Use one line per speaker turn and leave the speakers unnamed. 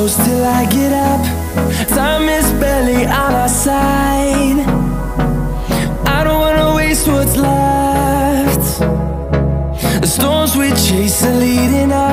close till I get up. Time is barely on our side. I don't wanna waste what's left. The storms we chase are leading us.